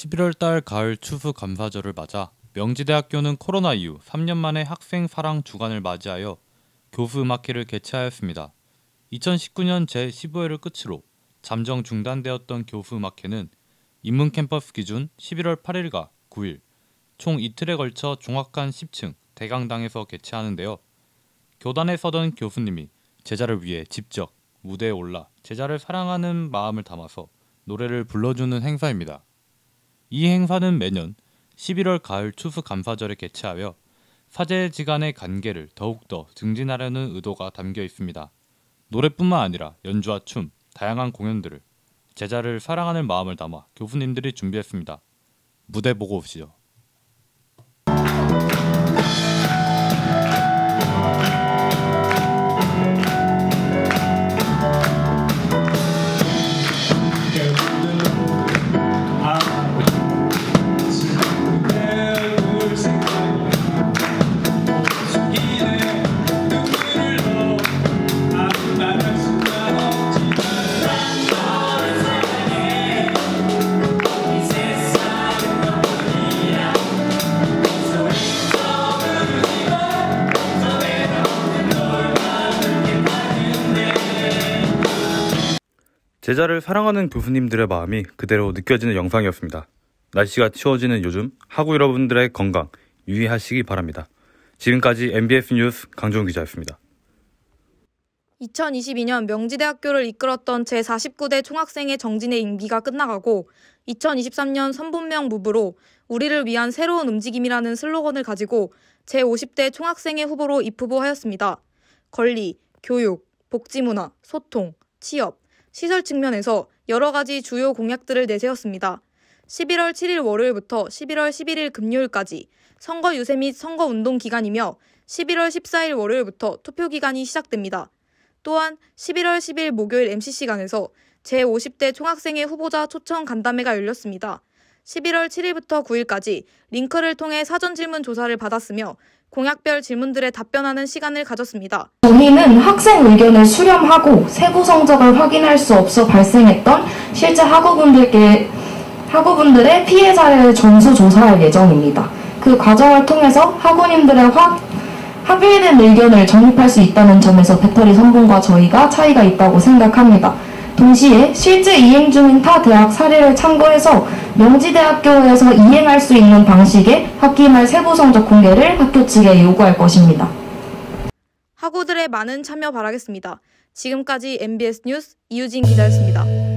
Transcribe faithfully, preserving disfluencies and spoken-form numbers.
십일월달 가을 추수감사절을 맞아 명지대학교는 코로나 이후 삼 년 만에 학생 사랑 주간을 맞이하여 교수음악회를 개최하였습니다. 이천십구 년 제십오 회를 끝으로 잠정 중단되었던 교수음악회는 인문캠퍼스 기준 십일월 팔 일과 구 일 총 이틀에 걸쳐 종합관 십 층 대강당에서 개최하는데요. 교단에 서던 교수님이 제자를 위해 직접 무대에 올라 제자를 사랑하는 마음을 담아서 노래를 불러주는 행사입니다. 이 행사는 매년 십일월 가을 추수감사절에 개최하여 사제지간의 관계를 더욱더 증진하려는 의도가 담겨 있습니다. 노래뿐만 아니라 연주와 춤, 다양한 공연들을 제자를 사랑하는 마음을 담아 교수님들이 준비했습니다. 무대 보고 오시죠. 제자를 사랑하는 교수님들의 마음이 그대로 느껴지는 영상이었습니다. 날씨가 추워지는 요즘 학우 여러분들의 건강 유의하시기 바랍니다. 지금까지 엠비에스 뉴스 강종훈 기자였습니다. 이천이십이 년 명지대학교를 이끌었던 제사십구 대 총학생회 정진의 임기가 끝나가고 이천이십삼 년 선분명 무브로 우리를 위한 새로운 움직임이라는 슬로건을 가지고 제오십 대 총학생회 후보로 입후보하였습니다. 권리, 교육, 복지문화, 소통, 취업, 시설 측면에서 여러 가지 주요 공약들을 내세웠습니다. 십일월 칠 일 월요일부터 십일월 십일 일 금요일까지 선거 유세 및 선거운동 기간이며 십일월 십사 일 월요일부터 투표 기간이 시작됩니다. 또한 십일월 십 일 목요일 엠씨씨관에서 제오십 대 총학생회 후보자 초청 간담회가 열렸습니다. 십일월 칠 일부터 구 일까지 링크를 통해 사전 질문 조사를 받았으며 공약별 질문들에 답변하는 시간을 가졌습니다. 본인은 학생 의견을 수렴하고 세부 성적을 확인할 수 없어 발생했던 실제 학우분들께, 학우분들의 피해 사례를 전수조사할 예정입니다. 그 과정을 통해서 학우님들의 확, 합의된 의견을 정립할 수 있다는 점에서 배터리 선분과 저희가 차이가 있다고 생각합니다. 동시에 실제 이행 중인 타 대학 사례를 참고해서 명지대학교에서 이행할 수 있는 방식의 학기 말 세부 성적 공개를 학교 측에 요구할 것입니다. 학우들의 많은 참여 바라겠습니다. 지금까지 엠비에스 뉴스 이유진 기자였습니다.